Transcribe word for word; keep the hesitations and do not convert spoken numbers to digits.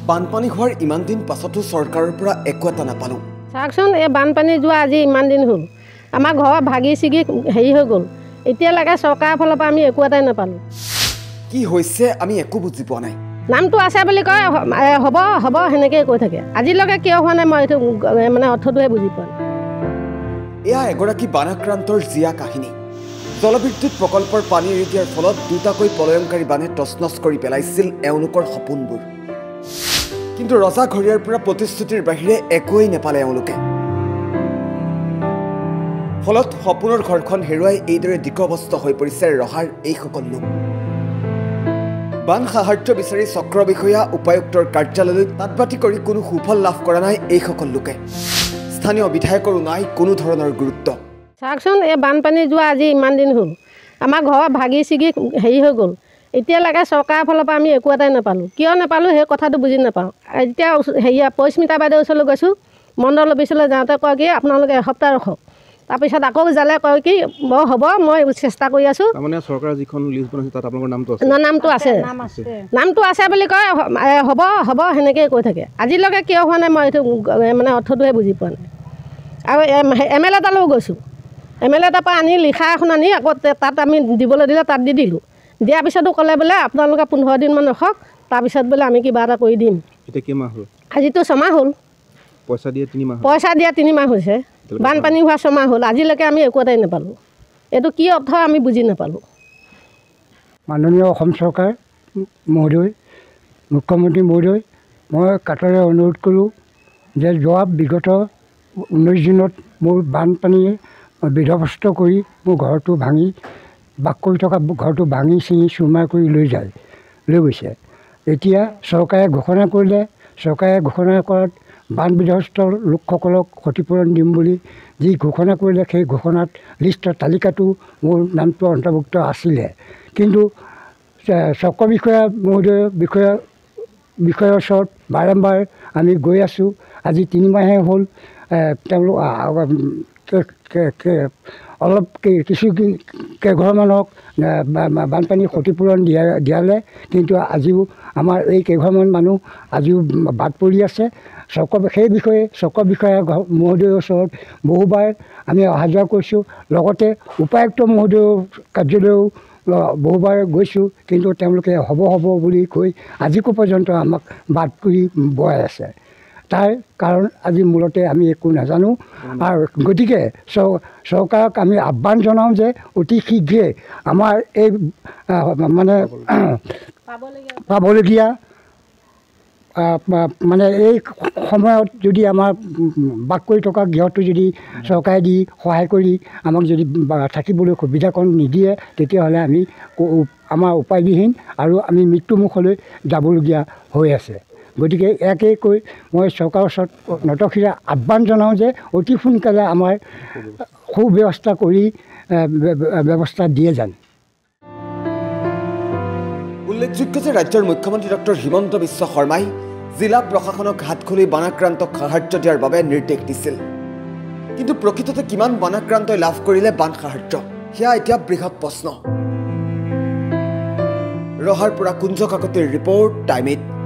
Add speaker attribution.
Speaker 1: বানপানী হোৱাৰ ইমান দিন পাছতো চৰকাৰৰ পৰা একো এটা নাপালোঁ।
Speaker 2: চাওকচোন, এই বানপানী যোৱা আজি ইমান দিন হ'ল, আমাৰ ঘৰ ভাগি ছিগি হেৰি হৈ গ'ল। এতিয়ালৈকে চৰকাৰৰ ফালৰ পৰা আমি একো এটাই নাপালোঁ।
Speaker 1: কি হৈছে আমি একো বুজি পোৱা নাই।
Speaker 2: নামটো আছে বুলি কয়, হ'ব হ'ব সেনেকৈয়ে কৈ থাকে। আজিলৈকে কিয় হোৱা নাই মই এইটো মানে অৰ্থটোহে বুজি পোৱা নাই।
Speaker 1: এয়া এগৰাকী বানাক্ৰান্তৰ জীয়া কাহিনী। জলবিদ্যুৎ প্ৰকল্পৰ পানী এৰি দিয়াৰ ফলত দুটাকৈ প্ৰলয়ংকাৰী বানে তছনছ কৰি পেলাইছিল এওঁলোকৰ সপোনবোৰ। কিন্তু ৰজাঘৰীয়াৰ পৰা প্ৰতিশ্ৰুতিৰ বাহিৰে একোৱেই নাপালে এওঁলোকে। ফলত সপোনৰ ঘৰখন হেৰুৱাই এইদৰে দিকভস্ত হৈ পৰিছে ৰহাৰ এইসকল লোক। বান সাহায্য বিচাৰি চক্ৰ বিষয়া উপায়ুক্তৰ কাৰ্যালয়লৈ তাঁতবাতি কৰি কোনো সুফল লাভ কৰা নাই এইসকল লোকে। স্থানীয় বিধায়কৰো নাই কোনো ধৰণৰ গুৰুত্ব।
Speaker 2: চাওকচোন, এই বানপানী যোৱা আজি ইমান দিন হ'ল, আমাৰ ঘৰ ভাগি ছিগি হেৰি হৈ গ'ল। এতিয়ালৈকে চৰকাৰৰ ফালৰ পৰা আমি একো এটাই নাপালোঁ। কিয় নাপালোঁ সেই কথাটো বুজি নাপাওঁ। এতিয়া হেৰিয়া পৰিস্মিতা বাইদেউৰ ওচৰলৈ গৈছোঁ, মণ্ডল অফিচলৈ যাওঁতে কয় কি আপোনালোকে এসপ্তাহ ৰখক। তাৰপিছত আকৌ জালে কয় কি মই হ'ব মই চেষ্টা কৰি আছোঁ।
Speaker 3: মানে চৰকাৰৰ যিখন লিষ্ট বনাইছে তাত আপোনালোকৰ নামটো আছে?
Speaker 2: নামটো আছে, নামটো আছে বুলি কয়, হ'ব হ'ব সেনেকৈয়ে কৈ থাকে। আজিলৈকে কিয় হোৱা নাই মই এইটো মানে অৰ্থটোহে বুজি পোৱা নাই। আৰু এম এল এ তালৈও গৈছোঁ, এম এল এ তাৰপৰা আনি লিখা এখন আনি আকৌ তাত আমি দিবলৈ দিলে তাত দি দিলোঁ। দিয়াৰ পিছতো ক'লে বোলে আপোনালোকে পোন্ধৰ দিনমান ৰখক, তাৰপিছত বোলে আমি কিবা এটা কৰি দিম।
Speaker 3: এতিয়া কেইমাহ হ'ল?
Speaker 2: আজিতো ছমাহ হ'ল।
Speaker 3: পইচা দিয়া তিনিমাহ
Speaker 2: পইচা দিয়া তিনিমাহ হৈছে, বানপানী হোৱা ছমাহ হ'ল। আজিলৈকে আমি একো এটাই নাপালোঁ। এইটো কি অৰ্থ আমি বুজি নাপালোঁ।
Speaker 4: মাননীয় অসম চৰকাৰ মহোদয়, মুখ্যমন্ত্ৰী মহোদয়, মই কাটৰে অনুৰোধ কৰোঁ যে যোৱা বিগত ঊনৈছ দিনত মোৰ বানপানীয়ে বিধ্বস্ত কৰি মোৰ ঘৰটো ভাঙি বাস কৰি থকা ঘৰটো ভাঙি ছিঙি চুৰমাৰ কৰি লৈ যায় লৈ গৈছে। এতিয়া চৰকাৰে ঘোষণা কৰিলে, চৰকাৰে ঘোষণা কৰাত বান বিধ্বস্ত লোকসকলক ক্ষতিপূৰণ দিম বুলি যি ঘোষণা কৰিলে, সেই ঘোষণাত লিষ্টৰ তালিকাটো মোৰ নামটো অন্তৰ্ভুক্ত আছিলে। কিন্তু চক্ৰ বিষয়া মহোদয়ৰ বিষয়া বিষয়াৰ ওচৰত বাৰম্বাৰ আমি গৈ আছোঁ। আজি তিনিমাহে হ'ল। তেওঁলোক অলপ কিছু কেইঘৰমানক বানপানী ক্ষতিপূৰণ দিয়া দিয়ালে, কিন্তু আজিও আমাৰ এই কেইঘৰমান মানুহ আজিও বাদ পৰি আছে। চক্ৰ সেই বিষয়ে চক্ৰ বিষয়া মহোদয়ৰ ওচৰত বহুবাৰ আমি অহা যোৱা কৰিছোঁ। লগতে উপায়ুক্ত মহোদয়ৰ কাৰ্যালয়ও বহুবাৰ গৈছোঁ, কিন্তু তেওঁলোকে হ'ব হ'ব বুলি কৈ আজিকো পৰ্যন্ত আমাক বাদ কৰি বহাই আছে। তাৰ কাৰণ আজি মূলতে আমি একো নাজানো। আৰু গতিকে চৰকাৰক আমি আহ্বান জনাওঁ যে অতি শীঘ্ৰে আমাৰ এই মানে পাবলগীয়া মানে এই সময়ত যদি আমাৰ বাস কৰি থকা গৃহটো যদি চৰকাৰে দি সহায় কৰি আমাক যদি থাকিবলৈ সুবিধাকণ নিদিয়ে, তেতিয়াহ'লে আমি আমাৰ উপায়বিহীন আৰু আমি মৃত্যুমুখলৈ যাবলগীয়া হৈ আছে। গতিকে ইয়াকে কৈ মই চৰকাৰৰ ওচৰত নতশিৰে আহ্বান জনাওঁ যে অতি সোনকালে আমাৰ সুব্যৱস্থা কৰি ব্যৱস্থা দিয়ে যেন।
Speaker 1: উল্লেখযোগ্য যে ৰাজ্যৰ মুখ্যমন্ত্ৰী ডক্টৰ হিমন্ত বিশ্ব শৰ্মাই জিলা প্ৰশাসনক হাত খুলি বানাক্ৰান্তক সাহায্য দিয়াৰ বাবে নিৰ্দেশ দিছিল। কিন্তু প্ৰকৃততে কিমান বানাক্ৰান্তই লাভ কৰিলে বান সাহায্য, সেয়া এতিয়া বৃহৎ প্ৰশ্ন। ৰহাৰ পৰা কুঞ্জ কাকতিৰ ৰিপৰ্ট, টাইম এইট।